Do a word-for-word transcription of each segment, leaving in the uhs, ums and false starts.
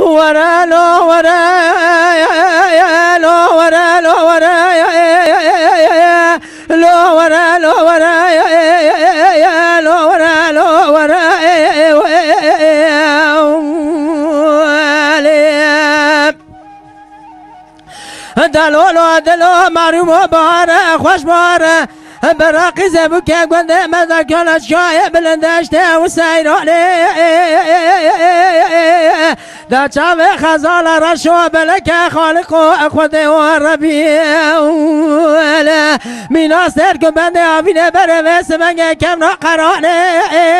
ورا لو ورا لو ورا لو ورا لو ورا لو ورا لو ورا لو ورا دلولو دلو مريم باره خوش باره براقي زبوك قد ماذا كانت شايب بلندشته وسيراني دا شاف خزال رشو بلك خالق اخوته وربي من استر قبند ابين برمس من كم قرانه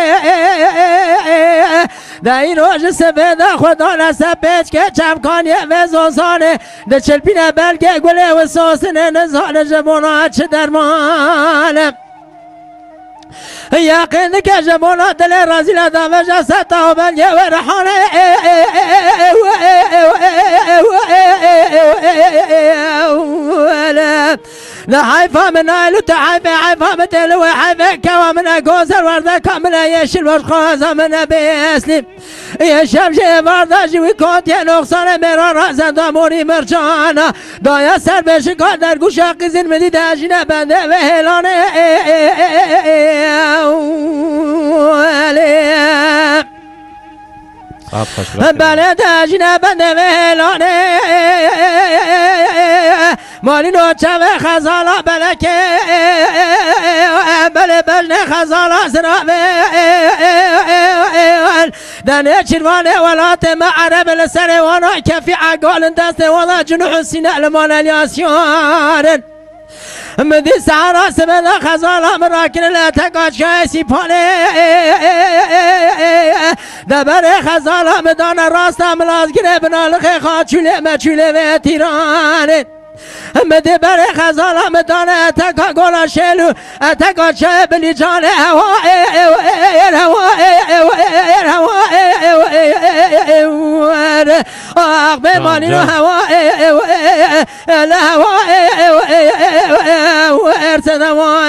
دا این روز سبد خدا نسبت که چمکانی وزوزانه دا چلپین بلگه گله و سوسنه نزانه جبونا چه درمانه یقین که جبونا دل رازی لدامه جستا و بلگه و رحانه لحيفا من عيلو تحيفا حيفا متلو حيفا كوا من اقوزر ورده كامل يشل وشخوزا من بيسلم يشمشي ورده جوي كوت ينقصان مرا رأسا داموري مرجانا دايا سر بشكا در گوشا قزن مدي داجنا بنده وهلانه بله داجنا بنده وهلانه مالی نوچه و خزالا بلکه بله بجن خزالا سرابه دنه چروانه ولات معرب لسر وانا کفی عقال دست وانا جنوح سینه لمان الیاسیان مدی سعرا سبلا خزالا مراکن لتقاد شای سیپانه دبر خزالا مدان راستا ملازگره بنالخ خاچوله مچوله و تیرانه مده بر خزال مدان اتکا گولا شلو اتکا چه بلی جان هوا هوا هوا آخ بمانی رو هوا هوا ارتد هوا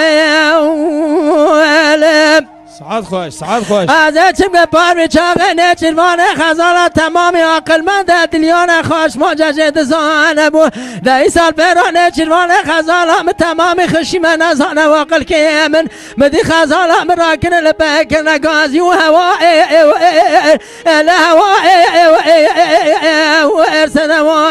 سعاد خوش سعاد خوش از چم که پار میچاقه نچروان خزالا تمامی عقل مند دلیان خوش ماججه دزانه بود ده سال بران نچروان خزالا تمامی خشی من ازانه واقل که من مدی خزالا مراکن لبک نگازی و هوا الهوا ارسد هوا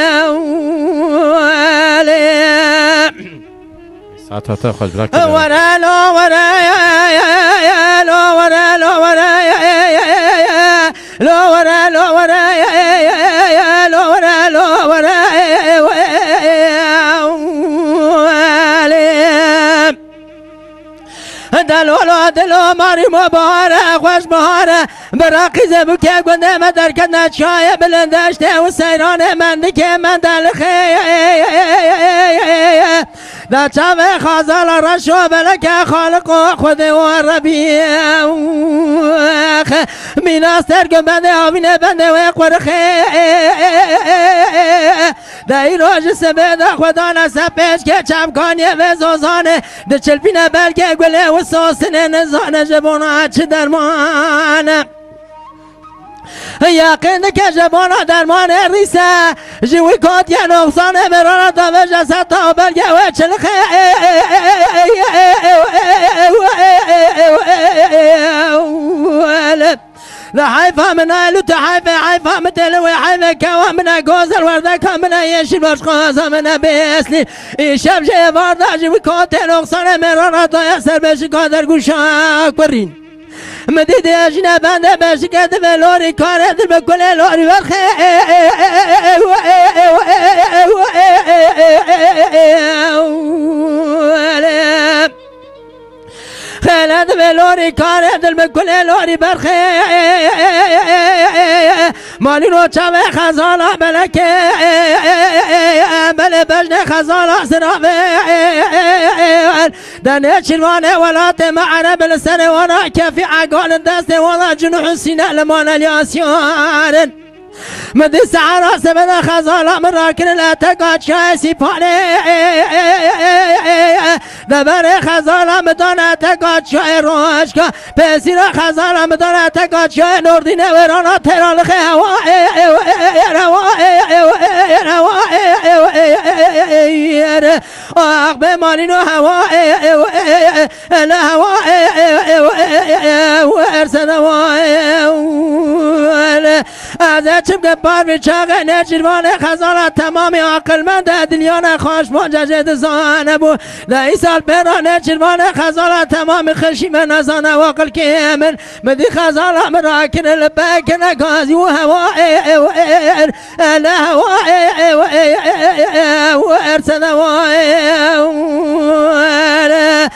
ساعتها خوش براك ورا لو ورا لو ورا لو ورا لو ورا لو ورا لو ورا لو ورا دلولو دلو ماری مباره خوش بهاره براقی زبو که گنده من در کدنت شای بلندشته و سیران من که من دلخه دا چاوه خازال رشو بلکه خالق خود و ربی میناستر گمبنده آمینه بنده و قرخه دا ای روش سبه دا خدا نسپش که چمکانیه و زوزانه دا چلپینه بلکه گله و سوسنه نزانه جبونا چه درمانه یقین که جبانا درمان ریسه جوی کات یه نقصانه مرانه داوه جسد تا بلگه و چلخه لحيفا من عيلو تحيفا حيفا متلو حيفا كوا من اقوزر ورده كامل يشل وشخوزا من بيسلي شمشي ورده جوي كات نقصانه مرانه دايا سر بشكا در گوشا اکبرین مدید اجنه بنده بشکت به لوری کاره دل به کل لوری برخه خلد به لوری کاره دل به کل لوری برخه مالی رو چوه خزالا بلکه بله بجن خزالا سرابه دنه چروانه ولات معرب لسر وانا کفی عقال دست وانا جنوح سینه لمان الیاسیان مدی سعرا سبدا خزالا مراکن لتقاد شای سیپانه دبر خزالا مدانه تقاد شای روشکا پسیرا خزالا مدانه تقاد شای نوردینه ورانا ترالخ هوا آخ بمانین و هوا الهوا ورسن از چم که بار بیچاقه نجیروان خزانه تمامی عقلمند دلیان خوش منججد زانه بود دهی سال برا نجیروان خزانه تمامی خشیم نزانه وقل که من مدی خزانه مراکن لبکن گازی و هوا الهوا ورسن